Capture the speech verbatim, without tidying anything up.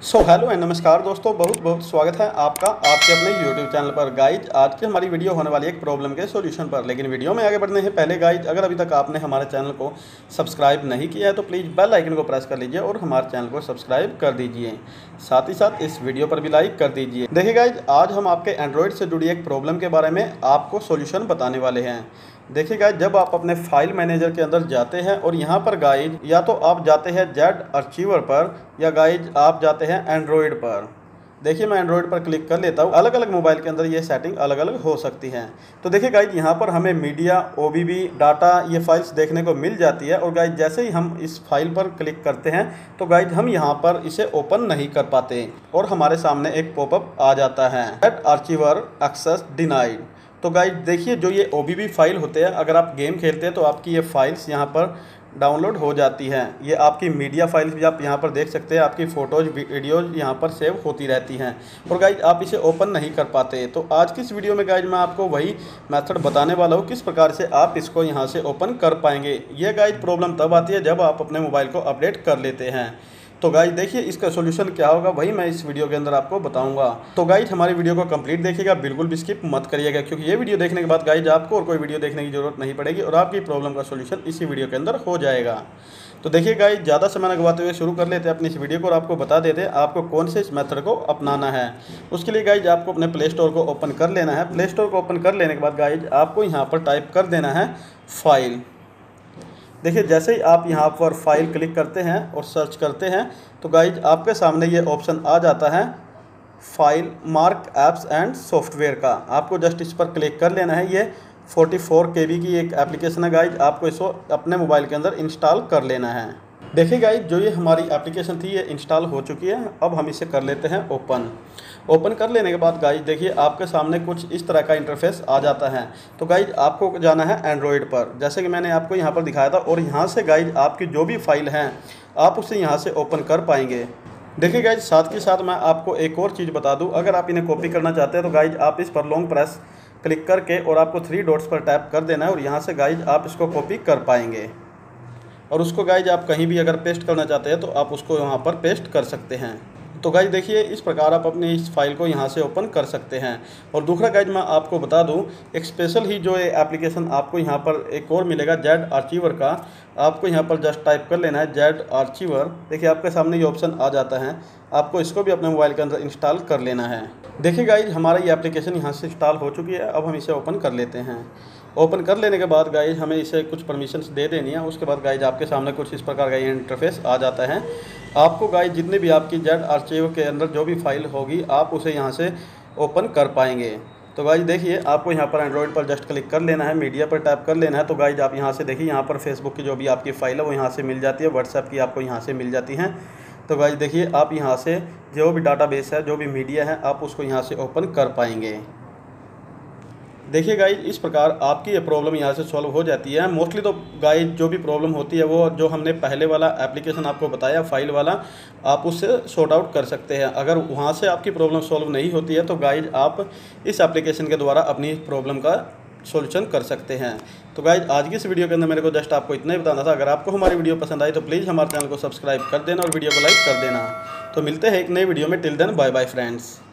So hello and नमस्कार दोस्तों, बहुत बहुत स्वागत है आपका आपके अपने यूट्यूब चैनल पर। गाइज आज की हमारी वीडियो होने वाली है एक प्रॉब्लम के सॉल्यूशन पर। लेकिन वीडियो में आगे बढ़ने से पहले गाइज, अगर अभी तक आपने हमारे चैनल को सब्सक्राइब नहीं किया है तो प्लीज़ बेल आइकन को प्रेस कर लीजिए और हमारे चैनल को सब्सक्राइब कर दीजिए। साथ ही साथ इस वीडियो पर भी लाइक कर दीजिए। देखिए गाइज, आज हम आपके एंड्रॉयड से जुड़ी एक प्रॉब्लम के बारे में आपको सोल्यूशन बताने वाले हैं। देखिए गाइज, जब आप अपने फाइल मैनेजर के अंदर जाते हैं और यहाँ पर गाइज या तो आप जाते हैं जेड आर्चीवर पर या गाइज आप जाते हैं एंड्रॉयड पर। देखिए मैं एंड्रॉयड पर क्लिक कर लेता हूँ। अलग अलग मोबाइल के अंदर ये सेटिंग अलग अलग हो सकती हैं। तो देखिए गाइज, यहाँ पर हमें मीडिया, ओबीबी, डाटा, ये फाइल्स देखने को मिल जाती है। और गाइज जैसे ही हम इस फाइल पर क्लिक करते हैं तो गाइज हम यहाँ पर इसे ओपन नहीं कर पाते और हमारे सामने एक पॉपअप आ जाता है, जेड आर्चीवर एक्सेस डिनाइड। तो गाइज देखिए, जो ये ओबीबी फाइल होते हैं, अगर आप गेम खेलते हैं तो आपकी ये फाइल्स यहाँ पर डाउनलोड हो जाती हैं। ये आपकी मीडिया फाइल्स भी आप यहाँ पर देख सकते हैं, आपकी फ़ोटोज़ वीडियोज़ यहाँ पर सेव होती रहती हैं और गाइज आप इसे ओपन नहीं कर पाते। तो आज की इस वीडियो में गाइज मैं आपको वही मेथड बताने वाला हूँ किस प्रकार से आप इसको यहाँ से ओपन कर पाएंगे। ये गाइज प्रॉब्लम तब आती है जब आप अपने मोबाइल को अपडेट कर लेते हैं। तो गाइज देखिए, इसका सोल्यूशन क्या होगा वही मैं इस वीडियो के अंदर आपको बताऊंगा। तो गाइज हमारी वीडियो को कंप्लीट देखिएगा, बिल्कुल भी स्किप मत करिएगा, क्योंकि ये वीडियो देखने के बाद गाइज आपको और कोई वीडियो देखने की जरूरत नहीं पड़ेगी और आपकी प्रॉब्लम का सोल्यूशन इसी वीडियो के अंदर हो जाएगा। तो देखिए गाइज, ज़्यादा समय लगवाते हुए शुरू कर लेते हैं अपनी इस वीडियो को और आपको बता देते हैं आपको कौन से इस मेथड को अपनाना है। उसके लिए गाइज आपको अपने प्ले स्टोर को ओपन कर लेना है। प्ले स्टोर को ओपन कर लेने के बाद गाइज आपको यहाँ पर टाइप कर देना है फाइल। देखिए जैसे ही आप यहाँ पर फाइल क्लिक करते हैं और सर्च करते हैं तो गाइज आपके सामने ये ऑप्शन आ जाता है file mark apps and software का। आपको जस्ट इस पर क्लिक कर लेना है। ये चौवालीस के बी की एक एप्लीकेशन है गाइज, आपको इसको अपने मोबाइल के अंदर इंस्टॉल कर लेना है। देखिए गाइज, जो ये हमारी एप्लीकेशन थी ये इंस्टॉल हो चुकी है। अब हम इसे कर लेते हैं ओपन। ओपन कर लेने के बाद गाइज देखिए आपके सामने कुछ इस तरह का इंटरफेस आ जाता है। तो गाइज आपको जाना है एंड्रॉयड पर, जैसे कि मैंने आपको यहाँ पर दिखाया था, और यहाँ से गाइज आपकी जो भी फाइल हैं आप उसे यहाँ से ओपन कर पाएंगे। देखिए गाइज, साथ के साथ मैं आपको एक और चीज़ बता दूँ, अगर आप इन्हें कॉपी करना चाहते हैं तो गाइज आप इस पर लॉन्ग प्रेस क्लिक करके और आपको थ्री डॉट्स पर टैप कर देना है और यहाँ से गाइज आप इसको कॉपी कर पाएंगे और उसको गाइज आप कहीं भी अगर पेस्ट करना चाहते हैं तो आप उसको यहाँ पर पेस्ट कर सकते हैं। तो गाइज देखिए, इस प्रकार आप अपनी इस फाइल को यहाँ से ओपन कर सकते हैं। और दूसरा गाइज मैं आपको बता दूँ, एक स्पेशल ही जो ये एप्लीकेशन आपको यहाँ पर एक और मिलेगा जेड आर्चीवर का। आपको यहाँ पर जस्ट टाइप कर लेना है जेड आर्चीवर। देखिए आपके सामने ये ऑप्शन आ जाता है, आपको इसको भी अपने मोबाइल के अंदर इंस्टॉल कर लेना है। देखिए गाइज, हमारा ये एप्लीकेशन यहाँ से इंस्टॉल हो चुकी है। अब हम इसे ओपन कर लेते हैं। ओपन कर लेने के बाद गाइज हमें इसे कुछ परमिशंस दे देनी है। उसके बाद गाइज आपके सामने कुछ इस प्रकार का ये इंटरफेस आ जाता है। आपको गाइज जितनी भी आपकी जेड आर्चीव के अंदर जो भी फाइल होगी आप उसे यहाँ से ओपन कर पाएंगे। तो गाइज देखिए, आपको यहाँ पर एंड्रॉयड पर जस्ट क्लिक कर लेना है, मीडिया पर टैप कर लेना है। तो गाइज आप यहाँ से देखिए, यहाँ पर फेसबुक की जो भी आपकी फ़ाइल है वो यहाँ से मिल जाती है, व्हाट्सएप की आपको यहाँ से मिल जाती हैं। तो गाइज देखिए, आप यहाँ से जो भी डाटाबेस है, जो भी मीडिया है, आप उसको यहाँ से ओपन कर पाएंगे। देखिए गाइज, इस प्रकार आपकी ये प्रॉब्लम यहाँ से सॉल्व हो जाती है। मोस्टली तो गाइज जो भी प्रॉब्लम होती है वो जो हमने पहले वाला एप्लीकेशन आपको बताया फाइल वाला, आप उससे सॉर्ट आउट कर सकते हैं। अगर वहाँ से आपकी प्रॉब्लम सॉल्व नहीं होती है तो गाइज आप इस एप्लीकेशन के द्वारा अपनी प्रॉब्लम का सॉल्यूशन कर सकते हैं। तो गाइज आज की इस वीडियो के अंदर मेरे को जस्ट आपको इतना ही बताना था। अगर आपको हमारी वीडियो पसंद आई तो प्लीज़ हमारे चैनल को सब्सक्राइब कर देना और वीडियो को लाइक कर देना। तो मिलते हैं एक नई वीडियो में। Till then bye bye friends.